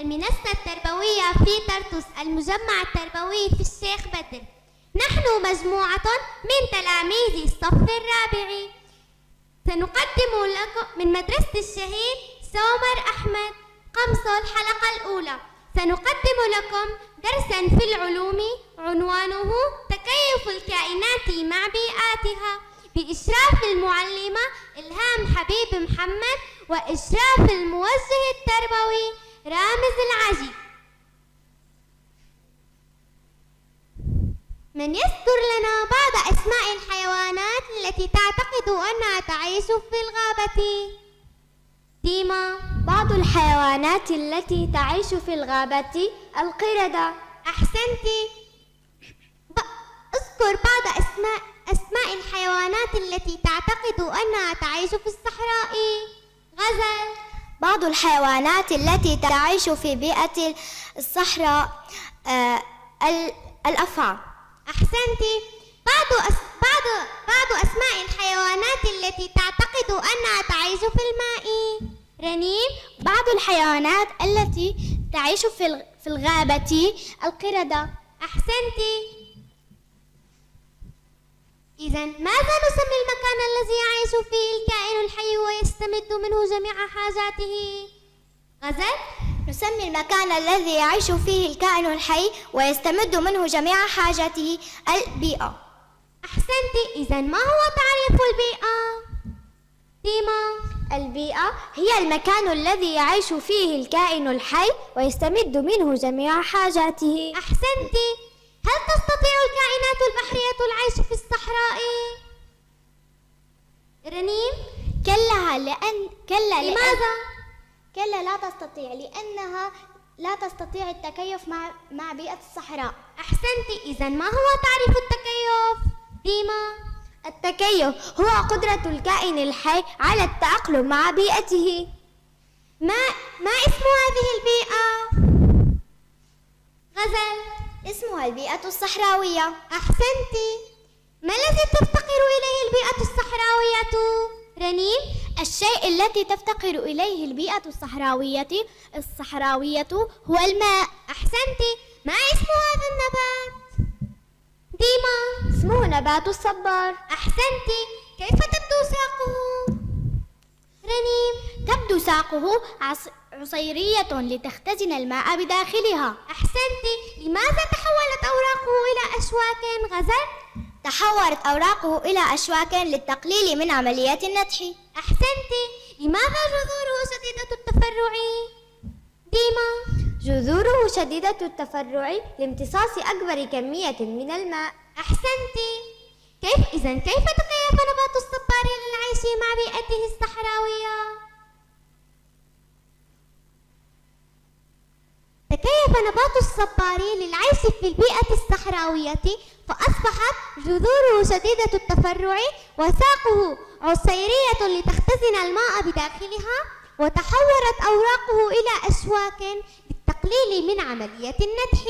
المنصة التربوية في طرطوس، المجمع التربوي في الشيخ بدر. نحن مجموعة من تلاميذ الصف الرابع، سنقدم لكم من مدرسة الشهيد سومر أحمد قمص الحلقة الأولى. سنقدم لكم درسا في العلوم عنوانه تكيف الكائنات مع بيئاتها، بإشراف المعلمة إلهام حبيب محمد وإشراف الموجه التربوي رامز العجي. من يذكر لنا بعض أسماء الحيوانات التي تعتقد أنها تعيش في الغابة؟ ديما. بعض الحيوانات التي تعيش في الغابة القردة. أحسنتي. اذكر بعض أسماء الحيوانات التي تعتقد أنها تعيش في الصحراء. غزل. بعض الحيوانات التي تعيش في بيئة الصحراء الأفعى. أحسنتي. بعض أسماء الحيوانات التي تعتقد أنها تعيش في الماء. رنيم. بعض الحيوانات التي تعيش في الغابة القردة. أحسنتي. إذن ماذا نسمي المكان الذي يعيش فيه الكائن الحي ويستمد منه جميع حاجاته؟ غزل. نسمي المكان الذي يعيش فيه الكائن الحي ويستمد منه جميع حاجاته البيئة. أحسنتي. إذن ما هو تعريف البيئة؟ ديما. البيئة هي المكان الذي يعيش فيه الكائن الحي ويستمد منه جميع حاجاته. أحسنتي. هل تستطيع الكائنات البحرية العيش في الصحراء؟ رنيم. كلا. لماذا؟ كلا لا تستطيع، لأنها لا تستطيع التكيف مع بيئة الصحراء. أحسنتي. إذن ما هو تعريف التكيف؟ ديما. التكيف هو قدرة الكائن الحي على التأقلم مع بيئته. ما اسم هذه البيئة؟ غزل. اسمها البيئة الصحراوية. أحسنتي. ما الذي تفتقر إليه البيئة الصحراوية؟ رنيم. الشيء التي تفتقر إليه البيئة الصحراوية هو الماء. أحسنتي. ما اسم هذا النبات؟ ديما. اسمه نبات الصبار. أحسنتي. كيف تبدو ساقه؟ رنيم. تبدو ساقه عصيرية لتختزن الماء بداخلها. أحسنتي. لماذا تحولت أوراقه إلى أشواك؟ غزل. تحولت أوراقه إلى أشواك للتقليل من عملية النتح. أحسنتي. لماذا جذوره شديدة التفرع؟ ديما. جذوره شديدة التفرع لامتصاص أكبر كمية من الماء. أحسنتي. كيف تكيف نبات الصبار للعيش مع بيئته الصحراوية؟ تكيف نبات الصبار للعيش في البيئة الصحراوية، فأصبحت جذوره شديدة التفرع وساقه عصيرية لتختزن الماء بداخلها، وتحولت أوراقه إلى أشواك للتقليل من عملية النتح.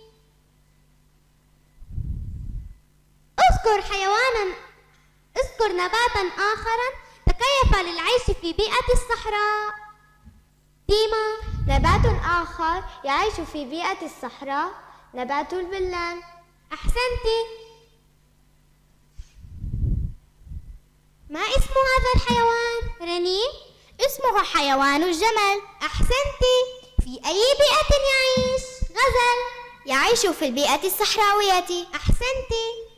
اذكر نباتا آخرا تكيف للعيش في بيئة الصحراء. ديما. نبات آخر يعيش في بيئة الصحراء نبات البلان. أحسنتي. ما اسم هذا الحيوان؟ رنيم. اسمه حيوان الجمل. أحسنتي. في أي بيئة يعيش؟ غزل. يعيش في البيئة الصحراوية. أحسنتي.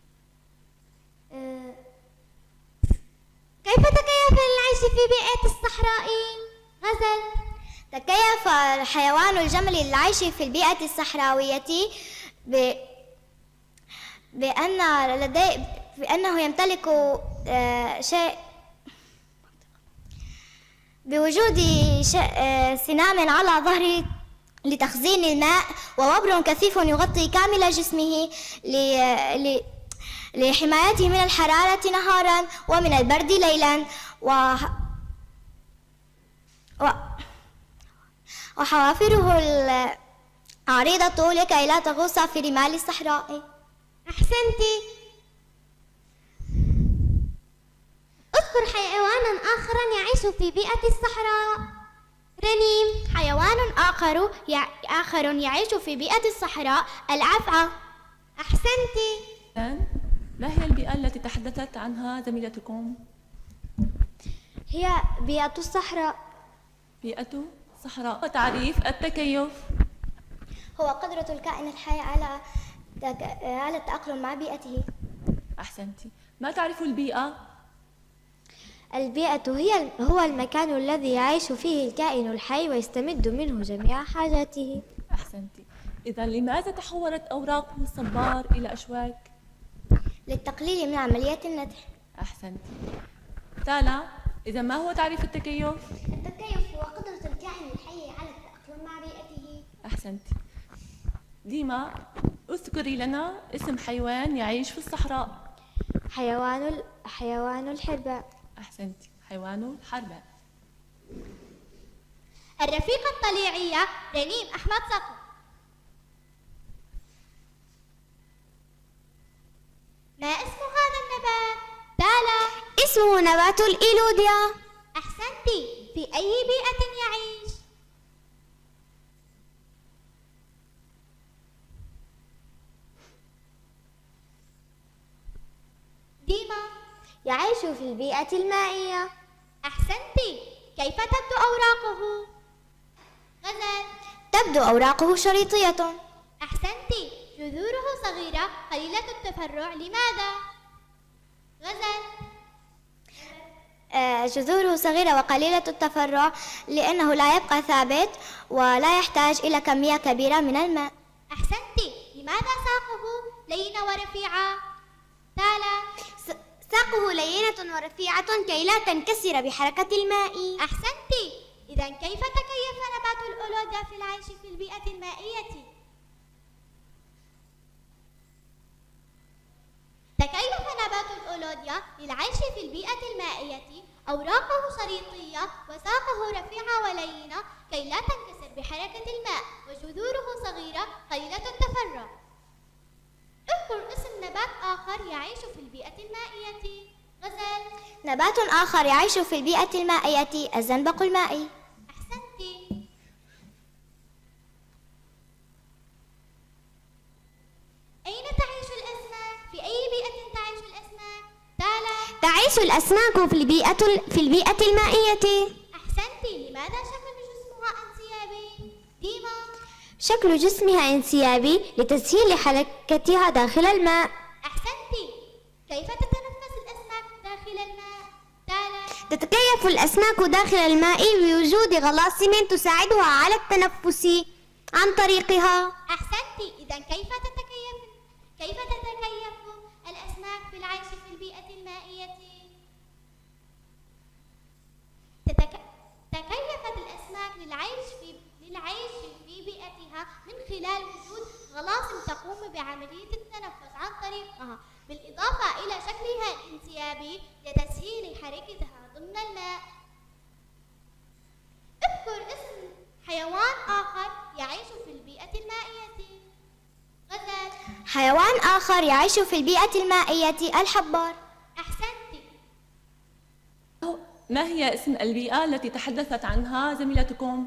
كيف تكيف للعيش في بيئة الصحراء؟ غزل. تكيف حيوان الجمل للعيش في البيئة الصحراوية بأنه يمتلك بوجود سنام على ظهره لتخزين الماء، ووبر كثيف يغطي كامل جسمه لحمايته من الحرارة نهارا ومن البرد ليلا، وحوافره عريضة لكي لا تغوص في رمال الصحراء. أحسنتي. اذكر حيوانا آخرا يعيش في بيئة الصحراء. رنيم. حيوان آخر آخر يعيش في بيئة الصحراء الأفعى. أحسنتِ. ما هي البيئة التي تحدثت عنها زميلتكم؟ هي بيئة الصحراء. بيئة صحراء. تعريف التكيف. هو قدرة الكائن الحي على التأقلم مع بيئته. أحسنتي. ما تعرف البيئة؟ البيئة هو المكان الذي يعيش فيه الكائن الحي ويستمد منه جميع حاجاته. أحسنتي. إذا لماذا تحولت أوراقه الصبار إلى أشواك؟ للتقليل من عملية النتح. أحسنتي. تالا، إذا ما هو تعريف التكيف؟ التكيف هو قدرة الكائن الحي على التأقلم مع بيئته. أحسنتي. ديما، اذكري لنا اسم حيوان يعيش في الصحراء. حيوان الحرباء. أحسنتي. حيوان الحرباء. الرفيقة الطليعية رنيم أحمد صقر. ما اسم هذا النبات؟ تالا. اسمه نبات الإيلوديا. أحسنتِ. في أي بيئة يعيش؟ ديما. يعيش في البيئة المائية. أحسنتِ. كيف تبدو أوراقه؟ غزل. تبدو أوراقه شريطية. أحسنتِ. جذوره صغيرة قليلة التفرع، لماذا؟ غزل. جذوره صغيرة وقليلة التفرع لأنه لا يبقى ثابت ولا يحتاج إلى كمية كبيرة من الماء. أحسنتِ. لماذا ساقه لينة ورفيعة؟ تالا. ساقه لينة ورفيعة كي لا تنكسر بحركة الماء. أحسنتِ. إذا كيف تكيف نبات الأولوديا في العيش في البيئة المائية؟ تكيف نبات الأولوديا للعيش في البيئة المائية. أوراقه شريطية وساقه رفيعة ولينة كي لا تنكسر بحركة الماء، وجذوره صغيرة قليلة التفرع. اذكر اسم نبات آخر يعيش في البيئة المائية. غزل. نبات آخر يعيش في البيئة المائية الزنبق المائي. أحسنتِ. أين تعيش الأسماك؟ في أي بيئة تعيش الأسماك؟ تالا. تعيش الأسماك في البيئة المائية. أحسنتِ. لماذا شكل جسمها انسيابي؟ ديما. شكل جسمها انسيابي لتسهيل حركتها داخل الماء. أحسنتِ. كيف تتنفس الأسماك داخل الماء؟ تالا. تتكيف الأسماك داخل الماء بوجود غلاصم تساعدها على التنفس عن طريقها. أحسنتِ. إذا كيف تتكيف الأسماك في العيش في البيئة المائية؟ تكيفت الأسماك للعيش في بيئتها من خلال وجود غلاصم تقوم بعملية التنفس عن طريقها، بالإضافة إلى شكلها الانسيابي لتسهيل حركتها ضمن الماء. اذكر اسم حيوان آخر يعيش في البيئة المائية. غزل. حيوان آخر يعيش في البيئة المائية الحبار. أحسنتِ. ما هي اسم البيئة التي تحدثت عنها زميلتكم؟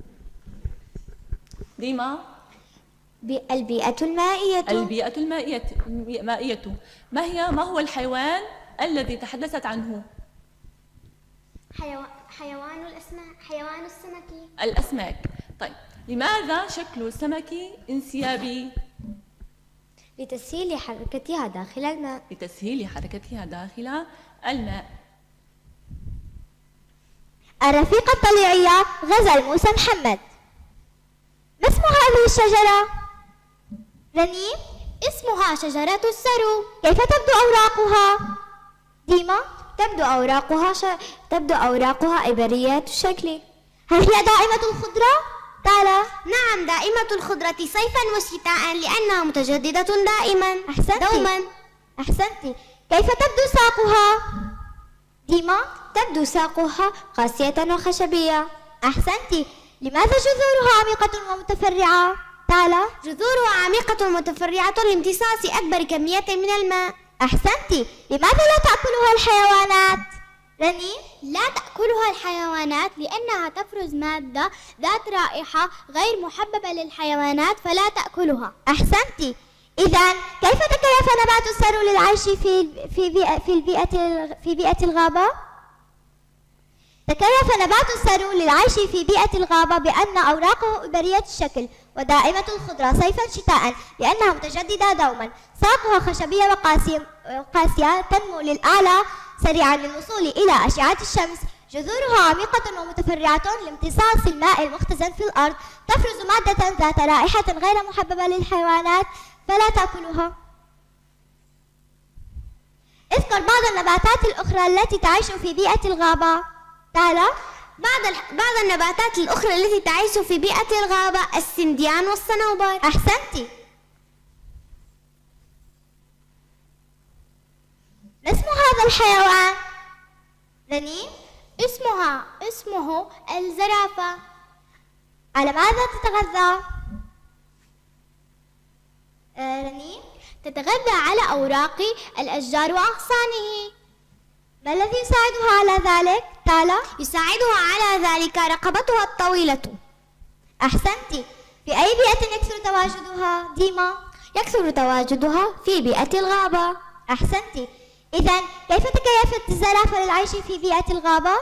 ديما. البيئة المائية. البيئة المائية. ما هو الحيوان الذي تحدثت عنه؟ حيوان السمك. الأسماك. طيب، لماذا شكل السمك انسيابي؟ لتسهيل حركتها داخل الماء. لتسهيل حركتها داخل الماء. الرفيقة الطليعية غزل موسى محمد. ما اسم هذه الشجرة؟ رنيم. اسمها شجرة السرو. كيف تبدو أوراقها؟ ديما. تبدو أوراقها إبريات الشكل. هل هي دائمة الخضرة؟ تالا. نعم، دائمة الخضرة صيفا وشتاء لأنها متجددة دائما. دوما. أحسنتِ. كيف تبدو ساقها؟ ديما. تبدو ساقها قاسية وخشبية. أحسنتِ. لماذا جذورها عميقة ومتفرعة؟ تالا. جذورها عميقة ومتفرعة لامتصاص أكبر كمية من الماء. أحسنتِ. لماذا لا تأكلها الحيوانات؟ رني، لا تأكلها الحيوانات لأنها تفرز مادة ذات رائحة غير محببة للحيوانات فلا تأكلها. أحسنتِ. إذن كيف تكيف نبات السرو للعيش في بيئة الغابة؟ تكيف نبات السرو للعيش في بيئة الغابة بأن أوراقه إبرية الشكل ودائمة الخضرة صيفا شتاء لأنها متجددة دوما. ساقها خشبية وقاسية تنمو للأعلى سريعا للوصول إلى أشعة الشمس. جذورها عميقة ومتفرعة لامتصاص الماء المختزن في الأرض. تفرز مادة ذات رائحة غير محببة للحيوانات فلا تأكلها. اذكر بعض النباتات الأخرى التي تعيش في بيئة الغابة. تعالى. بعض النباتات الأخرى التي تعيش في بيئة الغابة السنديان والصنوبر. أحسنتِ. ما اسم هذا الحيوان؟ رنين؟ اسمه الزرافة. على ماذا تتغذى؟ رنين؟ تتغذى على أوراق الأشجار وأغصانه. ما الذي يساعدها على ذلك؟ تالا؟ يساعدها على ذلك رقبتها الطويلة. أحسنتِ. في أي بيئة يكثر تواجدها؟ ديما؟ يكثر تواجدها في بيئة الغابة. أحسنتِ. إذن كيف تكيفت الزرافة للعيش في بيئة الغابة؟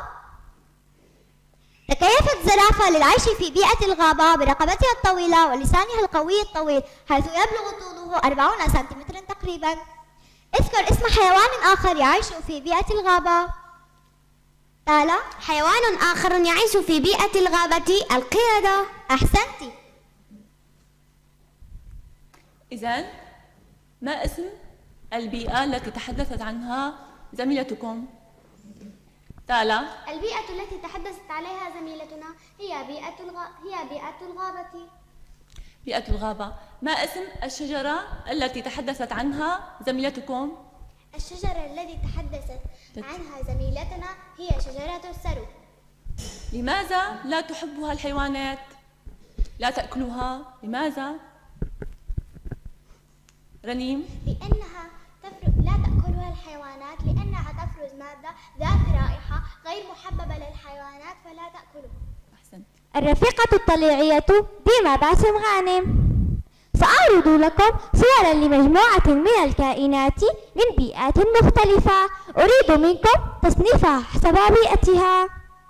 تكيفت الزرافة للعيش في بيئة الغابة برقبتها الطويلة ولسانها القوي الطويل حيث يبلغ طوله 40 سنتيمترا تقريبا. اذكر اسم حيوان آخر يعيش في بيئة الغابة. تالا؟ حيوان آخر يعيش في بيئة الغابة القردة. أحسنتِ. إذن ما اسم البيئة التي تحدثت عنها زميلتكم؟ تالا. البيئة التي تحدثت عليها زميلتنا هي بيئة الغابة. بيئة الغابة. ما اسم الشجرة التي تحدثت عنها زميلتكم؟ الشجرة التي تحدثت عنها زميلتنا هي شجرة السرو. لماذا لا تحبها الحيوانات؟ لا تأكلها؟ لماذا؟ رنيم؟ لأنها لا تأكلها الحيوانات لأنها تفرز مادة ذات رائحة غير محببة للحيوانات فلا تأكلها. أحسنت. الرفيقة الطليعية ديما باسم غانم. سأعرض لكم صورا لمجموعة من الكائنات من بيئات مختلفة. أريد منكم تصنيفها حسب بيئتها.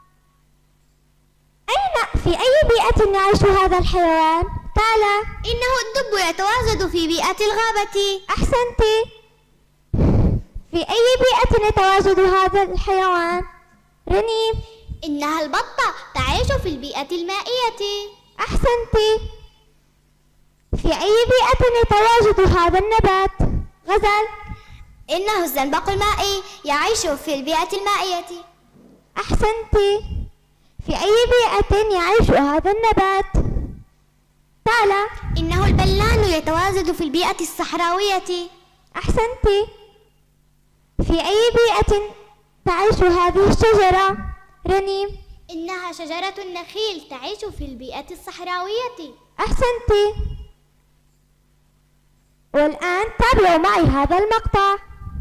في أي بيئة يعيش هذا الحيوان؟ تالا. إنه الدب يتواجد في بيئة الغابة. أحسنتِ. في أي بيئة يتواجد هذا الحيوان؟ رنيم. إنها البطة تعيش في البيئة المائية. أحسنتِ. في أي بيئة يتواجد هذا النبات؟ غزل. إنه الزنبق المائي يعيش في البيئة المائية. أحسنتِ. في أي بيئة يعيش هذا النبات؟ تالا. إنه البلان يتواجد في البيئة الصحراوية. أحسنتِ. في أي بيئة تعيش هذه الشجرة؟ رنيم. إنها شجرة النخيل تعيش في البيئة الصحراوية. أحسنتِ. والآن تابعوا معي هذا المقطع.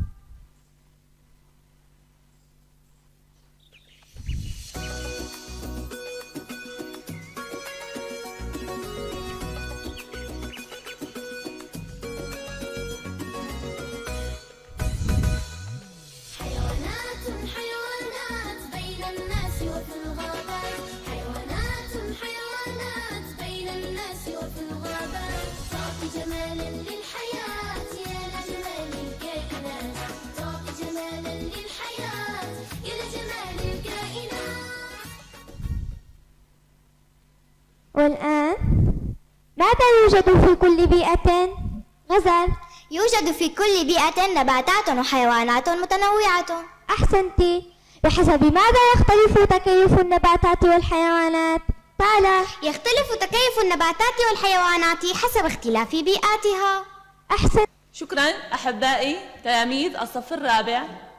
والآن ماذا يوجد في كل بيئة؟ غزل. يوجد في كل بيئة نباتات وحيوانات متنوعة. أحسنتِ. بحسب ماذا يختلف تكيف النباتات والحيوانات؟ تالا. يختلف تكيف النباتات والحيوانات حسب اختلاف بيئاتها. أحسن. شكرا أحبائي تلاميذ الصف الرابع.